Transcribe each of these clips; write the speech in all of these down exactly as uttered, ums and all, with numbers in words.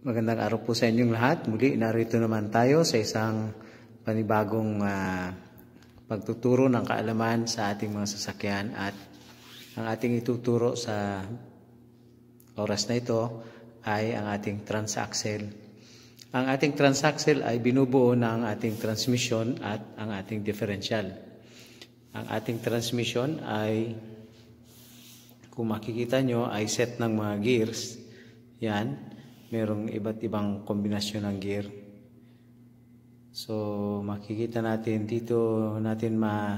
Magandang araw po sa inyong lahat. Muli, narito naman tayo sa isang panibagong uh, pagtuturo ng kaalaman sa ating mga sasakyan, at ang ating ituturo sa oras na ito ay ang ating transaxle. Ang ating transaxle ay binubuo ng ating transmission at ang ating differential. Ang ating transmission ay, kung makikita nyo, ay set ng mga gears. Yan. Merong iba't ibang kombinasyon ng gear. So, makikita natin dito, natin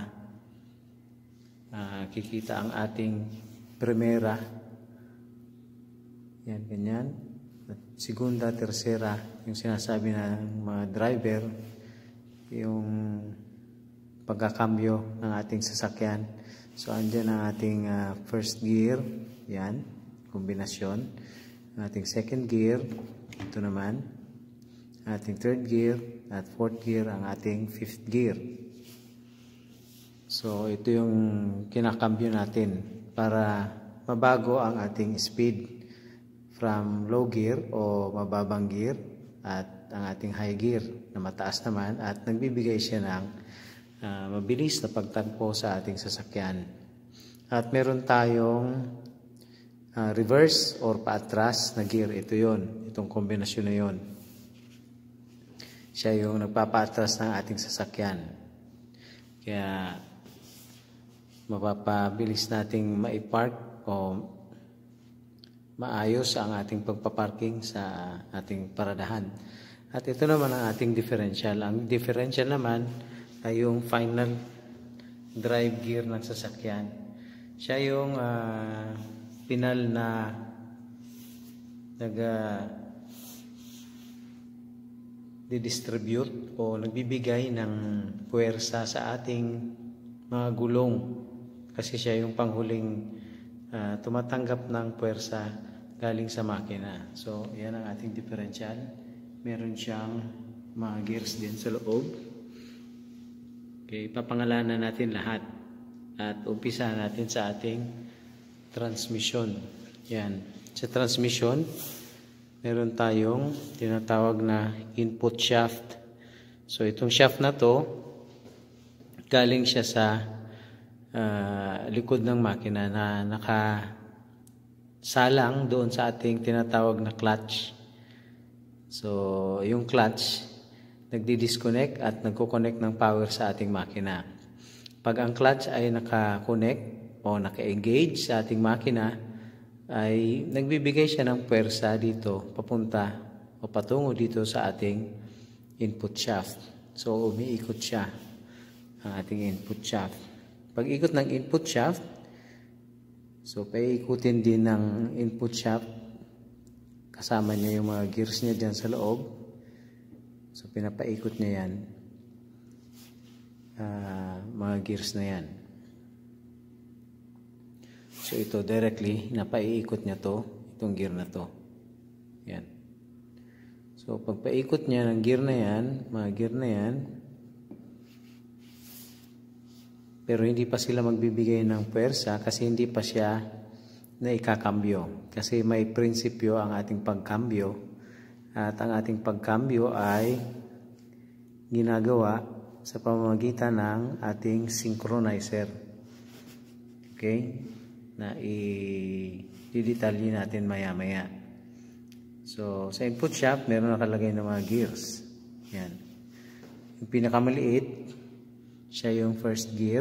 makikita uh, ang ating primera. Yan, ganyan. At segunda, tercera, yung sinasabi ng mga driver, yung pagkakambyo ng ating sasakyan. So, andyan ang ating uh, first gear. Yan, kombinasyon. Ating second gear, ito naman, ating third gear, at fourth gear, ang ating fifth gear. So, ito yung kinakambyo natin para mabago ang ating speed from low gear o mababang gear at ang ating high gear na mataas naman, at nagbibigay siya ng uh, mabilis na pagtagpo sa ating sasakyan. At meron tayong Uh, reverse or paatras na gear. Ito yon, itong kombinasyon na yon. Siya yung nagpapaatras ng ating sasakyan. Kaya mapapabilis nating maipark o maayos ang ating pagpaparking sa ating paradahan. At ito naman ang ating differential. Ang differential naman ay yung final drive gear ng sasakyan. Siya yung uh, pinal na nag uh, didistribute o nagbibigay ng puwersa sa ating mga gulong, kasi siya yung panghuling uh, tumatanggap ng puwersa galing sa makina. So, yan ang ating differential. Meron siyang mga gears din sa loob. Okay, papangalanan natin lahat at umpisa natin sa ating transmission. Yan. Sa transmission, meron tayong tinatawag na input shaft. So, itong shaft na to, galing siya sa uh, likod ng makina na nakasalang doon sa ating tinatawag na clutch. So, yung clutch, nagdi-disconnect at nagko-connect ng power sa ating makina. Pag ang clutch ay naka-connect o naka-engage sa ating makina, ay nagbibigay siya ng puwersa dito, papunta o patungo dito sa ating input shaft. So, umiikot siya, ang ating input shaft. Pag ikot ng input shaft, so, paikutin din ng input shaft, kasama niya yung mga gears niya dyan sa loob. So, pinapaikot niya yan, uh, mga gears na yan. So, ito directly, napaiikot niya to, itong gear na to. Yan. So, pag paikot niya ng gear na yan, mga gear na yan, pero hindi pa sila magbibigay ng puwersa kasi hindi pa siya na ikakambyo. Kasi may prinsipyo ang ating pagkambyo, at ang ating pagkambyo ay ginagawa sa pamamagitan ng ating synchronizer. Okay? Na i-detalye natin maya-maya. So, sa input shaft, meron nakalagay ng mga gears. Yan. Yung pinakamaliit, siya yung first gear.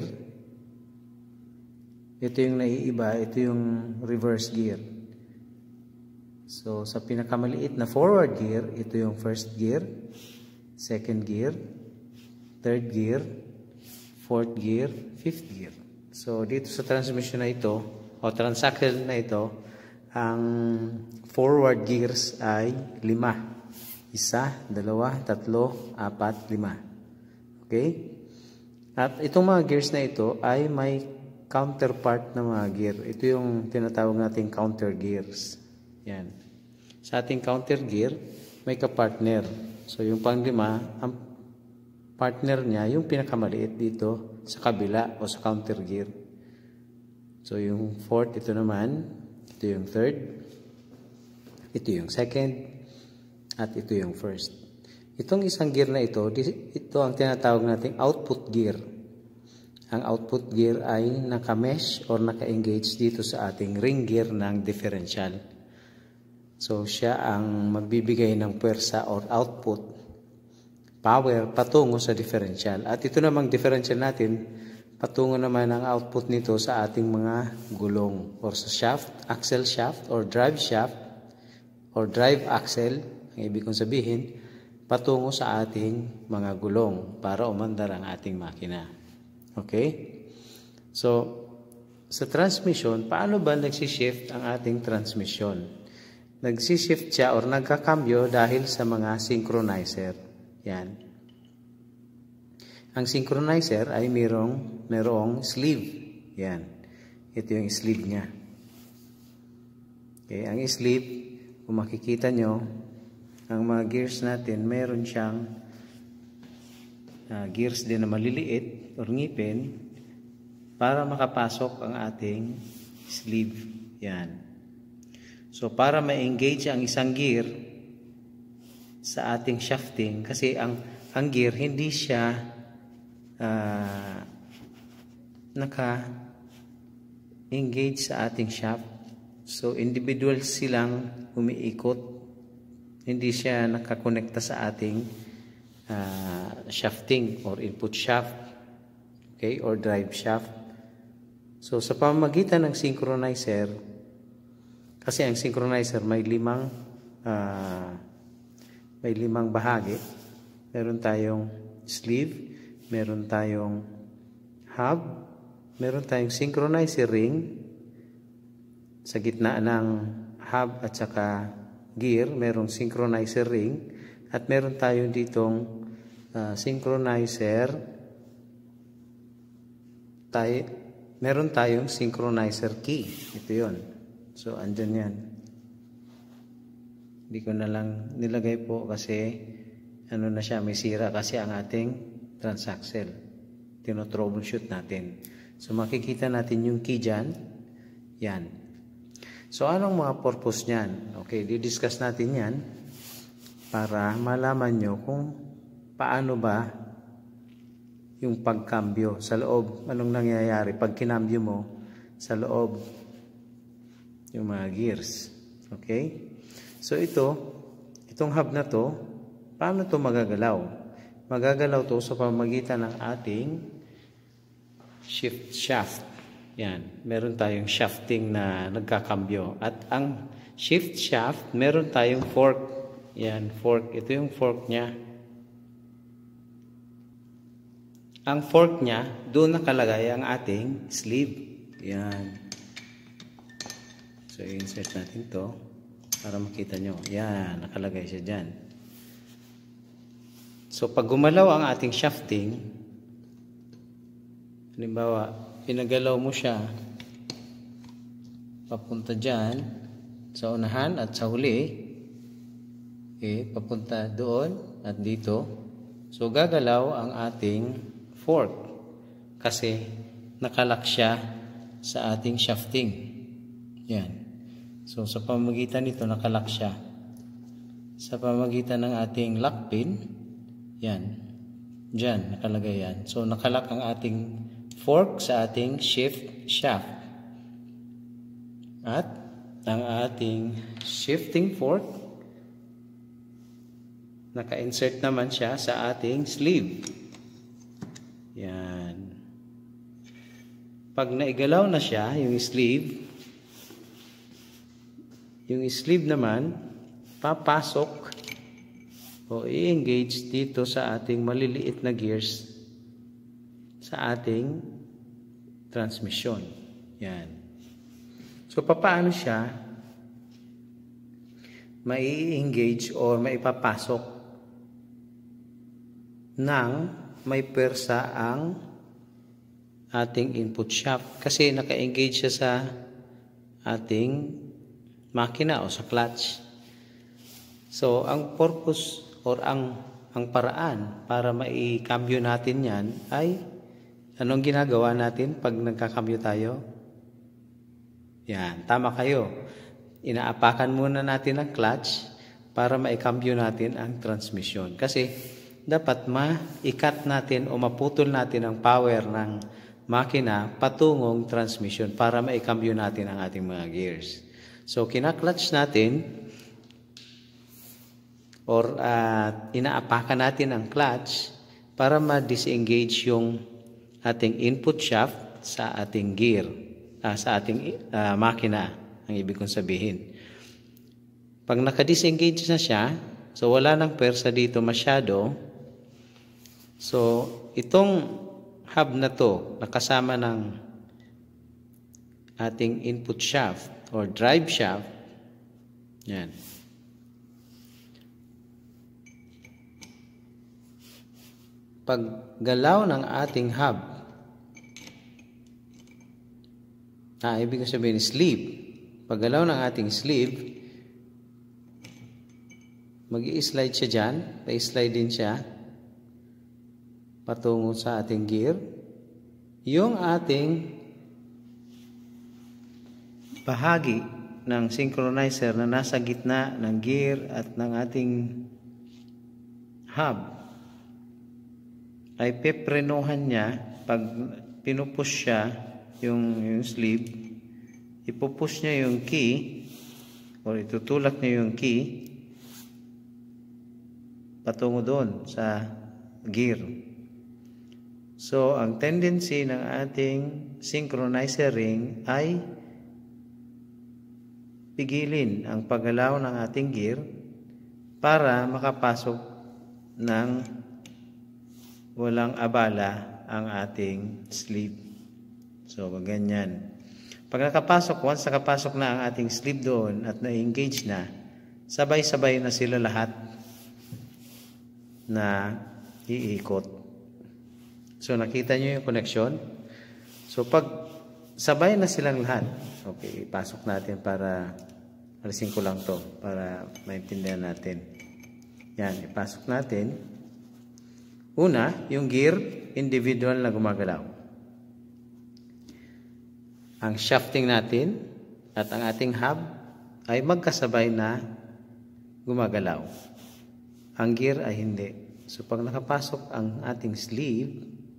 Ito yung naiiba, ito yung reverse gear. So, sa pinakamaliit na forward gear, ito yung first gear, second gear, third gear, fourth gear, fifth gear. So, dito sa transmission na ito, o transaxle na ito, ang forward gears ay lima. Isa, dalawa, tatlo, apat, lima. Okay? At itong mga gears na ito ay may counterpart na mga gear. Ito yung tinatawag nating counter gears. Yan. Sa ating counter gear, may kapartner. So, yung panglima, ang partner niya, yung pinakamaliit dito sa kabila o sa counter gear. So, yung fourth, ito naman. Ito yung third. Ito yung second. at ito yung first. Itong isang gear na ito, ito ang tinatawag nating output gear. Ang output gear ay naka-mesh or naka-engage dito sa ating ring gear ng differential. So siya ang magbibigay ng puwersa or output power patungo sa differential. At ito namang differential natin, patungo naman ang output nito sa ating mga gulong or sa shaft, axle shaft or drive shaft or drive axle. Ang ibig kong sabihin, patungo sa ating mga gulong para umandar ang ating makina. Okay? So, sa transmission, paano ba nagsishift ang ating transmission? Nagsishift siya or nagkakambyo dahil sa mga synchronizer. Yan. Ang synchronizer ay mayroong, mayroong sleeve. Yan. Ito yung sleeve niya. Okay, ang sleeve, kung makikita nyo, ang mga gears natin, mayroon siyang uh, gears din na maliliit or ngipin para makapasok ang ating sleeve. Yan. So, para ma-engage ang isang gear sa ating shafting, kasi ang, ang gear hindi siya uh, naka-engage sa ating shaft. So, individual silang umiikot. Hindi siya nakakonekta sa ating uh, shafting or input shaft, okay, or drive shaft. So, sa pamamagitan ng synchronizer, kasi ang synchronizer may limang uh, may limang bahagi. Meron tayong sleeve, meron tayong hub, meron tayong synchronizer ring sa gitna ng hub at saka gear, merong synchronizer ring, at meron tayong ditong uh, synchronizer tay meron tayong synchronizer key. Ito yun. So, andyan yan. Hindi ko na lang nilagay po kasi ano na siya, may sira kasi ang ating transaxle. Tino-troubleshoot natin. So, makikita natin yung key dyan. Yan. So, anong mga purpose niyan? Okay, di-discuss natin yan para malaman nyo kung paano ba yung pagkambyo sa loob. Anong nangyayari pag kinambyo mo sa loob yung mga gears. Okay? So, ito, itong hub na to, paano to magagalaw? Magagalaw to sa pamamagitan ng ating shift shaft. Yan, meron tayong shafting na nagkakambyo. At ang shift shaft, meron tayong fork. Yan, fork. Ito yung fork niya. Ang fork niya, doon nakalagay ang ating sleeve. Yan. So, insert natin to para makita nyo. Yan, nakalagay siya dyan. So, pag gumalaw ang ating shafting, halimbawa, pinagalaw mo siya papunta dyan sa unahan at sa huli, okay, papunta doon at dito. So, gagalaw ang ating fork kasi nakalock siya sa ating shafting. Yan. So, sa pamamagitan nito, nakalock siya. Sa pamamagitan ng ating lock pin, yan. Diyan, nakalagay yan. So, nakalock ang ating fork sa ating shift shaft. At ang ating shifting fork, naka-insert naman siya sa ating sleeve. Yan. Pag naigalaw na siya, yung sleeve, yung sleeve naman, papasok o i-engage dito sa ating maliliit na gears sa ating transmission. Yan. So, papaano siya mai-engage or maipapasok ng may pwersa ang ating input shaft? Kasi naka-engage siya sa ating makina o sa clutch. So, ang purpose or ang, ang paraan para maikambyo natin yan ay anong ginagawa natin pag nagkakambyo tayo? Yan, tama kayo. Inaapakan muna natin ang clutch para maikambyo natin ang transmission. Kasi dapat ma-ikat natin o maputol natin ang power ng makina patungong transmission para maikambyo natin ang ating mga gears. So kina-clutch natin or uh, inaapakan natin ang clutch para ma-disengage yung ating input shaft sa ating gear, uh, sa ating uh, makina, ang ibig kong sabihin. Pag naka-disengage na siya, so wala nang pwersa dito masyado, so itong hub na to, nakasama ng ating input shaft or drive shaft, yan. Pag galaw ng ating hub, ah, ibig ko sabihin sleeve, pag galaw ng ating sleeve, mag-i-slide siya dyan, pa-slide din siya patungo sa ating gear. Yung ating bahagi ng synchronizer na nasa gitna ng gear at ng ating hub ay peprenohan niya. Pag pinupush siya yung, yung sleeve, ipupush niya yung key o itutulak niya yung key patungo doon sa gear. So, ang tendency ng ating synchronizer ring ay pigilin ang paggalaw ng ating gear para makapasok ng walang abala ang ating sleeve. So, ganyan. Pag nakapasok, once nakapasok na ang ating sleeve doon at na-engage na, sabay-sabay na sila lahat na iikot. So, nakita nyo yung connection? So, pag sabay na silang lahat, okay, ipasok natin para, alisin ko lang to para maintindihan natin. Yan, ipasok natin. Una, yung gear, individual na gumagalaw. Ang shafting natin at ang ating hub ay magkasabay na gumagalaw. Ang gear ay hindi. So, pag nakapasok ang ating sleeve,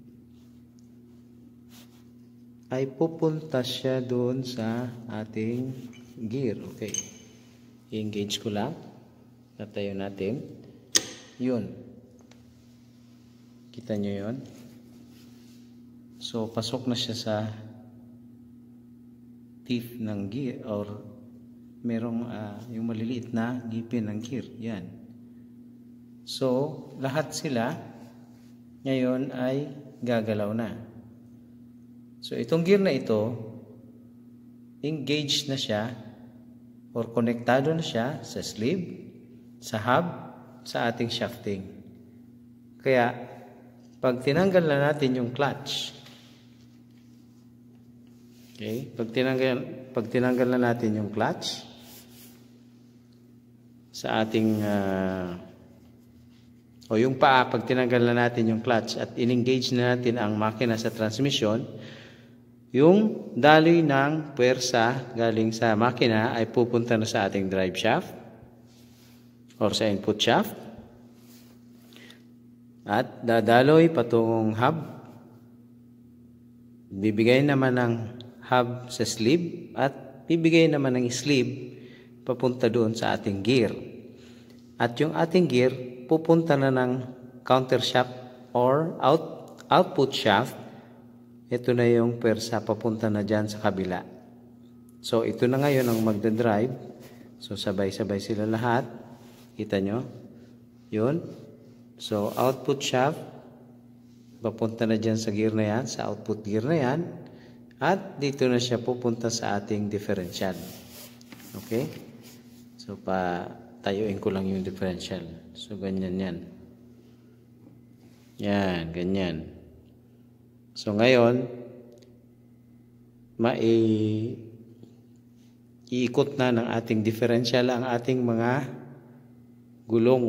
ay pupunta siya doon sa ating gear. Okay. I-engage ko lang. Natayo natin. Yun. Kita nyo yun? So, pasok na siya sa teeth ng gear or merong uh, yung maliliit na ngipin ng gear. Yan. So, lahat sila ngayon ay gagalaw na. So, itong gear na ito, engaged na siya or konektado na siya sa sleeve, sa hub, sa ating shafting. Kaya, pag tinanggal na natin yung clutch, okay, pag tinanggal, pag tinanggal na natin yung clutch sa ating uh, o yung paa, pag tinanggal na natin yung clutch at in-engage na natin ang makina sa transmission, yung daloy ng puwersa galing sa makina ay pupunta na sa ating drive shaft or sa input shaft at dadaloy patungong hub. Bibigay naman ng hub sa sleeve at bibigay naman ng sleeve papunta doon sa ating gear. At yung ating gear pupunta na ng counter shaft or out, output shaft. Ito na yung persa papunta na dyan sa kabila. So, ito na ngayon ang magdadrive. So, sabay-sabay sila lahat. Kita nyo? Yun. So, output shaft papunta na dyan sa gear na yan, sa output gear na yan. At dito na siya pupunta sa ating differential. Okay? So, pa tayuin ko lang yung differential. So, ganyan yan. Yan, ganyan. So, ngayon, mai-iikot na ng ating differential ang ating mga gulong.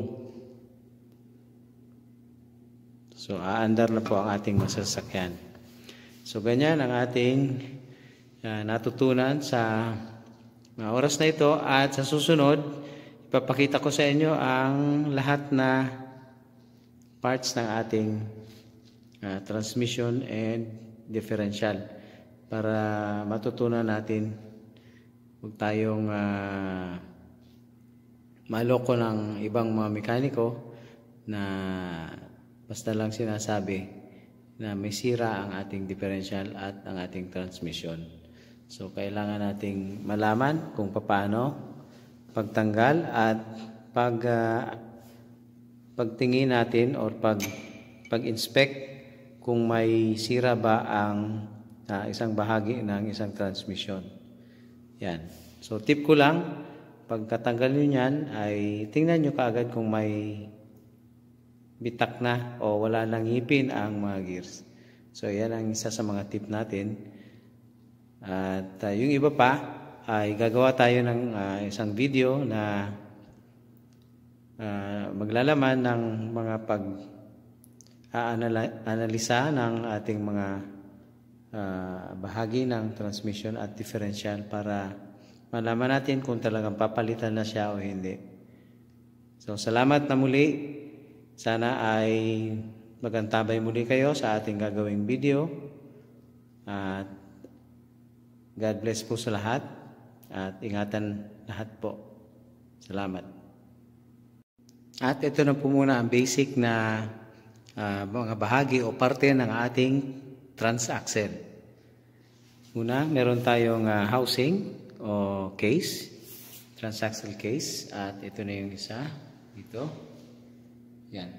So, aandar na po ang ating masasakyan. So, ganyan ang ating uh, natutunan sa mga oras na ito at sa susunod, ipapakita ko sa inyo ang lahat na parts ng ating uh, transmission and differential para matutunan natin huwag tayong uh, maloko ng ibang mga mekaniko na basta lang sinasabi na may sira ang ating differential at ang ating transmission. So kailangan nating malaman kung paano pagtanggal at pag uh, pagtingin natin or pag pag-inspect kung may sira ba ang uh, isang bahagi ng isang transmission. Yan. So tip ko lang, pagkatanggal nyo yan ay tingnan nyo kaagad kung may bitak na o wala nang ngipin ang mga gears. So yan ang isa sa mga tip natin. At uh, yung iba pa ay gagawa tayo ng uh, isang video na uh, maglalaman ng mga pag aanalisa ng ating mga uh, bahagi ng transmission at differential para malaman natin kung talagang papalitan na siya o hindi. So salamat na muli. Sana ay magantabay muli kayo sa ating gagawing video. At God bless po sa lahat. At ingatan lahat po. Salamat. At ito na po muna ang basic na uh, mga bahagi o parte ng ating transaxle. Una, meron tayong uh, housing o case. Transaxle case. At ito na yung isa. Dito. Yan.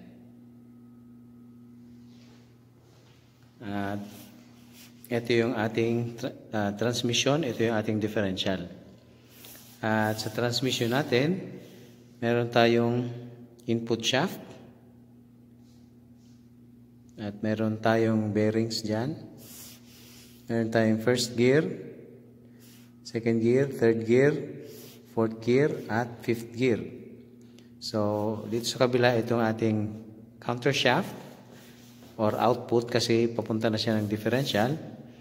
At ito yung ating uh, transmission, ito yung ating differential. At sa transmission natin, meron tayong input shaft. At meron tayong bearings dyan. Meron tayong first gear, second gear, third gear, fourth gear, at fifth gear. So, dito sa kabila, itong ating counter shaft or output kasi papunta na siya ng differential.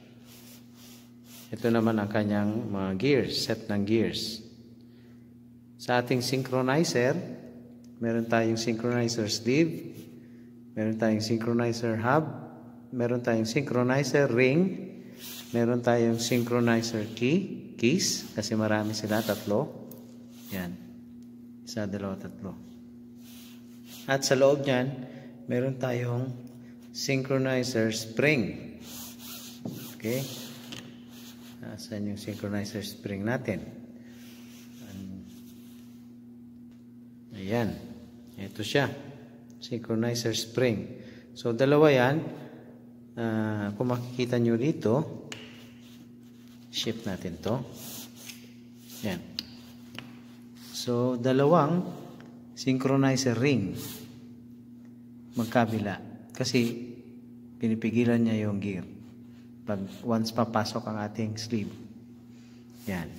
Ito naman ang kanyang mga gears, set ng gears. Sa ating synchronizer, meron tayong synchronizer sleeve, meron tayong synchronizer hub, meron tayong synchronizer ring, meron tayong synchronizer key, keys, kasi marami sila, tatlo. Yan. Isa, dalawa, tatlo. At sa loob niyan, meron tayong synchronizer spring. Okay? Nasaan yung synchronizer spring natin? Ayan. Ito siya. Synchronizer spring. So, dalawa yan. Uh, kung makikita nyo dito, shift natin to. Yan. So, dalawang synchronizer ring magkabila kasi pinipigilan niya yung gear pag once papasok ang ating sleeve. Yan.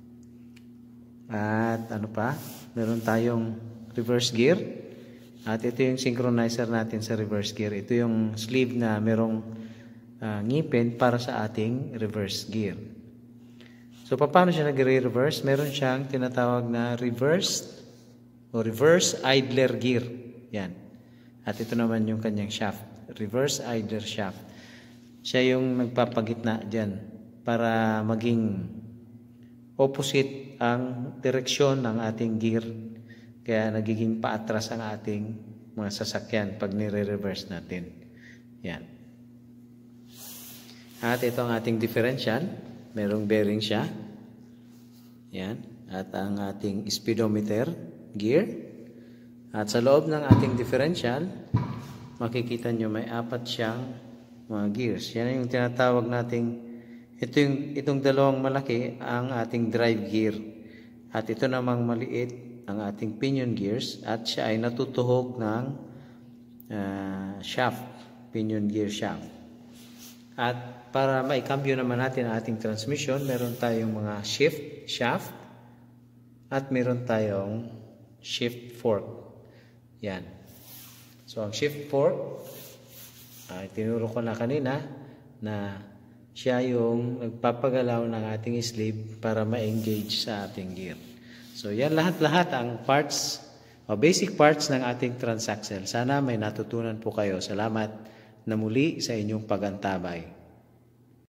At ano pa? Meron tayong reverse gear at ito yung synchronizer natin sa reverse gear. Ito yung sleeve na merong uh, ngipin para sa ating reverse gear. So, paano siya nag-reverse? Meron siyang tinatawag na reverse o reverse idler gear. Yan. At ito naman yung kanyang shaft. Reverse idler shaft. Siya yung nagpapagitna dyan para maging opposite ang direksyon ng ating gear. Kaya nagiging paatras ang ating mga sasakyan pag nire-reverse natin. Yan. At ito ang ating differential. Merong bearing siya. Yan. At ang ating speedometer gear. At sa loob ng ating differential, makikita nyo may apat siyang mga gears. Yan yung tinatawag nating, ito yung, itong dalawang malaki ang ating drive gear. At ito namang maliit ang ating pinion gears. At siya ay natutuhog ng uh, shaft, pinion gear shaft. At para maikambyo naman natin ang ating transmission, meron tayong mga shift shaft at meron tayong shift fork. Yan. So, ang shift fork, ay tinuro ko na kanina na siya yung nagpapagalaw ng ating sleeve para ma-engage sa ating gear. So yan lahat-lahat ang parts o basic parts ng ating transaxle. Sana may natutunan po kayo. Salamat na muli sa inyong pagantabay.